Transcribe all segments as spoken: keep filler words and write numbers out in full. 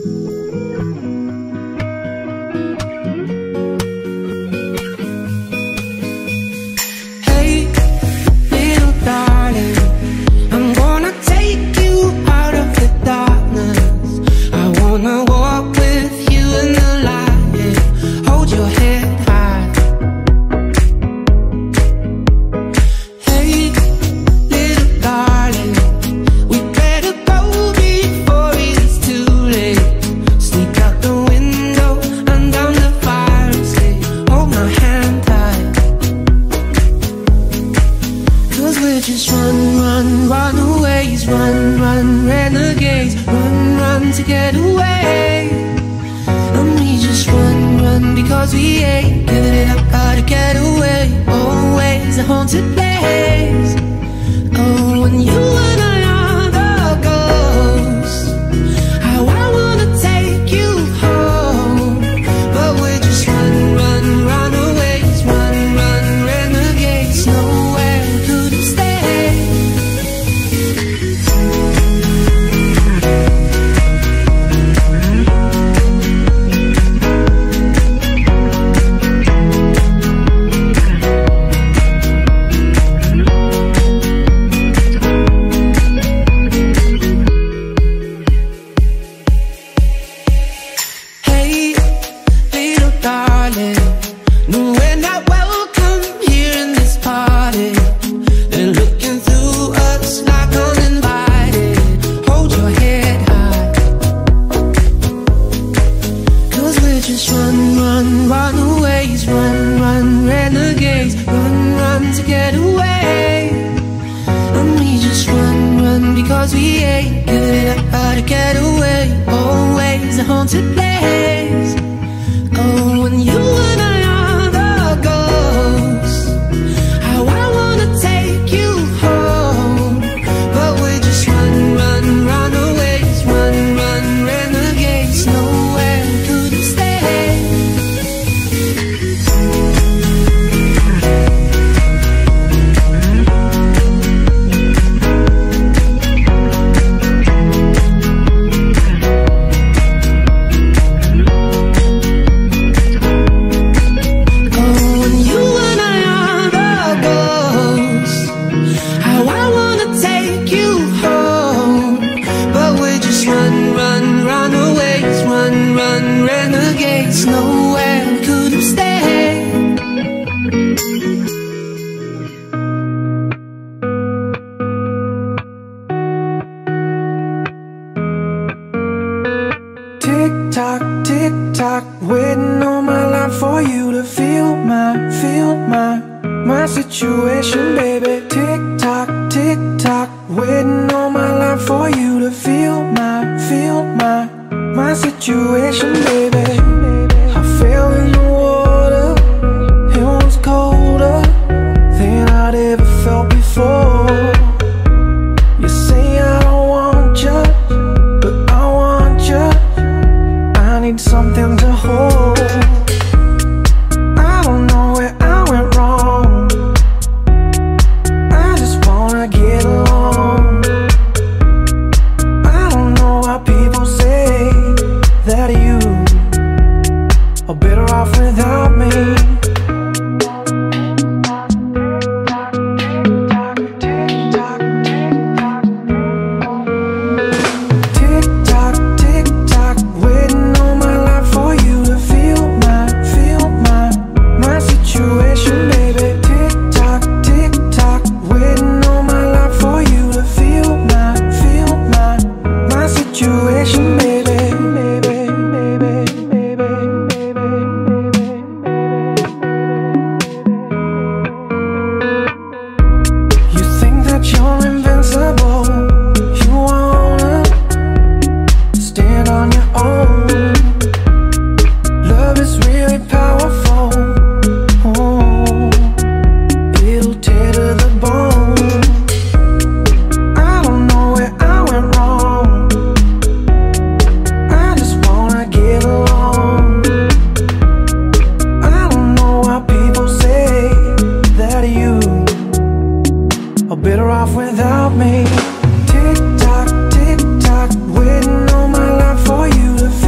Tick tock, tick tock, waiting all my life for you to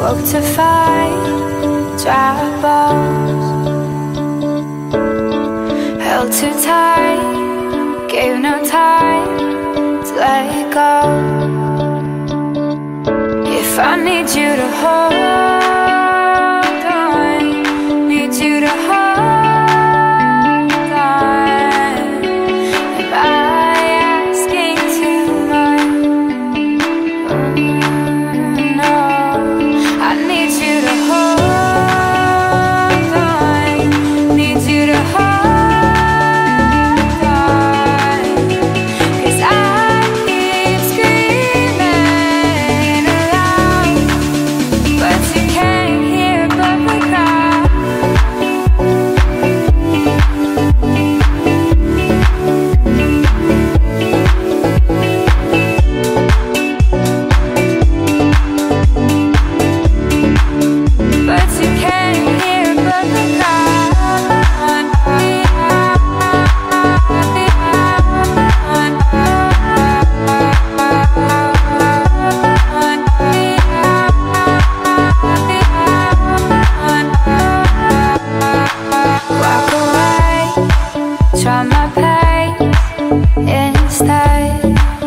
Woke to find dry bones, held too tight, gave no time to let go. If I need you to hold on, need you to hold on. Am I asking too much? No, I need you to hold on, need you to hold on. 'Cause I keep screaming aloud, but you can't hear but the crowd. But you can't hear but the walk away, try my pace instead.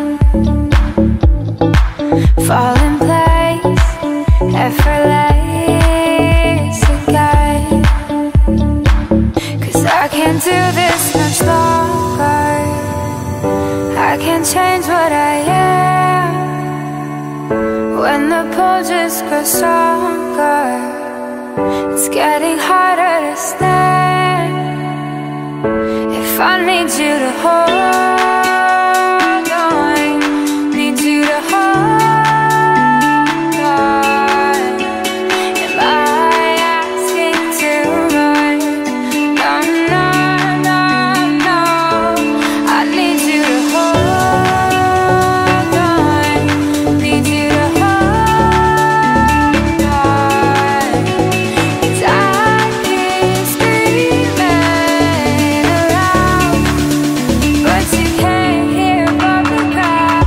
Fall in place, effortless again. 'Cause I can't do this much longer. I can't change what I am when the pull just grows stronger. It's getting harder to stand. If I need you to hold on, need you to hold on. Am I asking too much? No, no, no, no. I need you to hold on, need you to hold on. 'Cause I keep screaming aloud, but you can't hear but the crowd.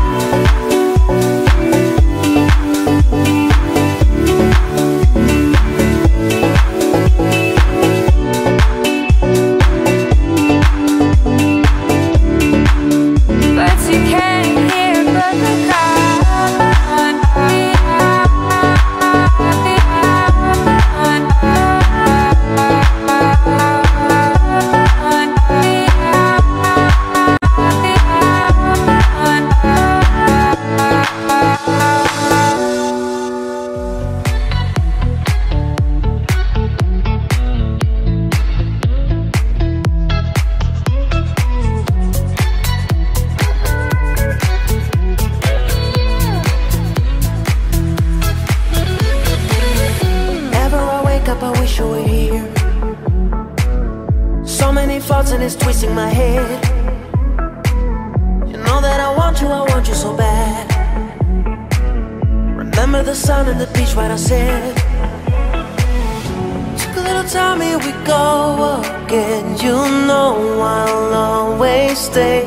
But you can't hear but the Whenever I wake up, I wish you were here. So many thoughts and it's twisting my head. You know that I want you, I want you so bad. Remember the sun and the beach right outside. Took a little time, here we go again. You know I'll always stay.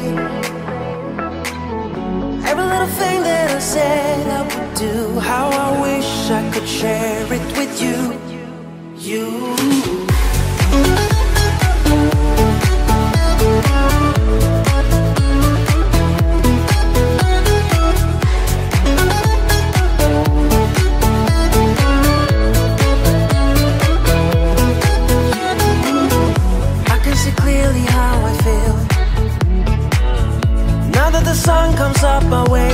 Every little thing that I said I would do, how I wish I could share it with you. You. I can see clearly how I feel now that the sun comes up my way.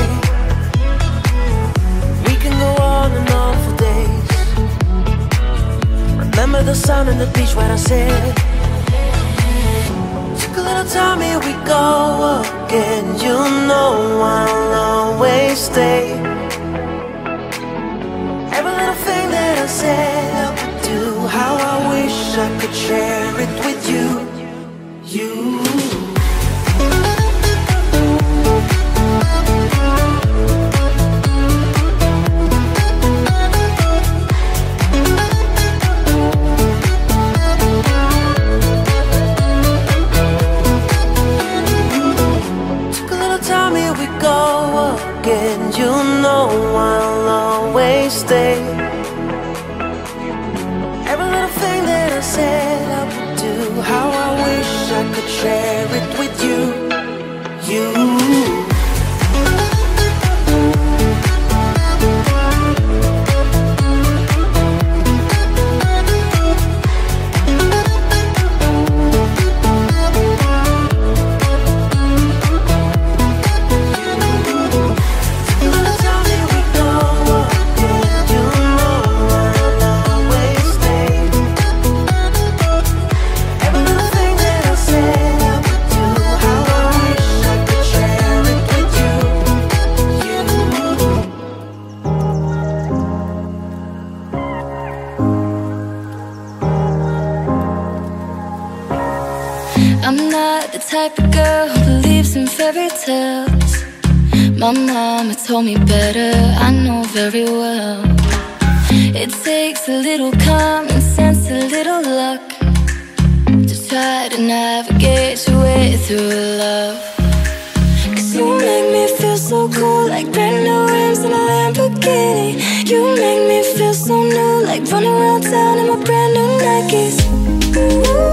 We can go on and on for days. Remember the sun and the beach right outside. Took a little time, here we go again. You know I'll always stay. Every little thing that I said I would do, how I wish I could share it with you. You. again. You know I'll always stay. I could share it with you, you. I'm not the type of girl who believes in fairy tales. My mama told me better, I know very well. It takes a little common sense, a little luck, to try to navigate your way through love. Cause you make me feel so cool, like brand new rims in a Lamborghini. You make me feel so new, like running around town in my brand new Nikes. Ooh.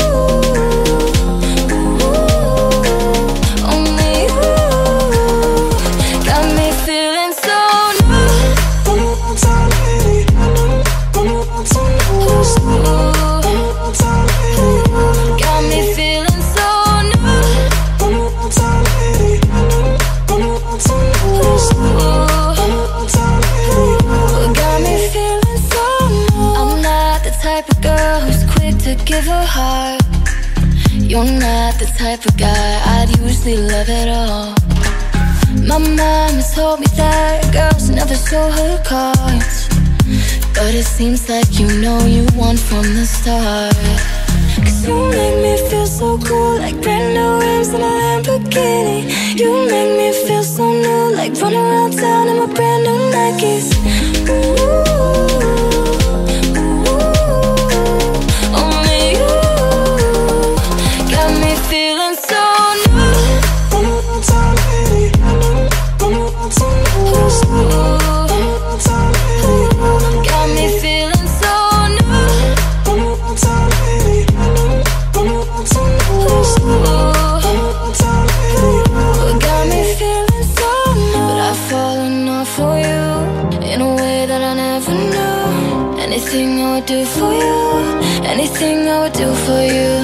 Give her heart. You're not the type of guy I'd usually love at all. My mama told me that girls never show her cards, but it seems like you know you won from the start. Cause you make me feel so cool, like brand new rims in a Lamborghini. You make me feel so new, like running around town in my brand new Nikes. Ooh. Anything I would do for you, anything I would do for you.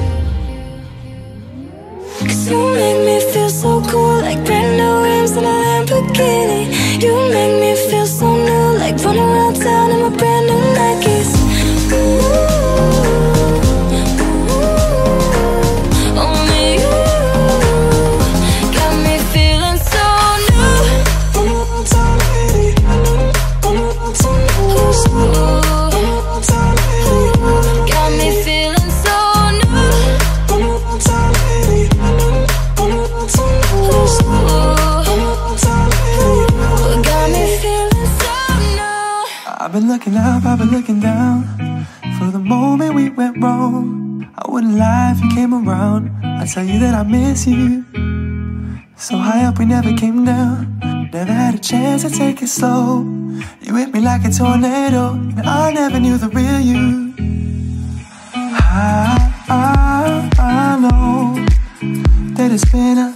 Cause you make me feel so cool, like brand new rims in a Lamborghini. You make me feel so new, like running around town in my brand new Nikes. Ooh. I've been looking up, I've been looking down for the moment we went wrong. I wouldn't lie if you came around. I'd tell you that I miss you. So high up we never came down. Never had a chance to take it slow. You hit me like a tornado, and I never knew the real you. I, I, I know that it's been a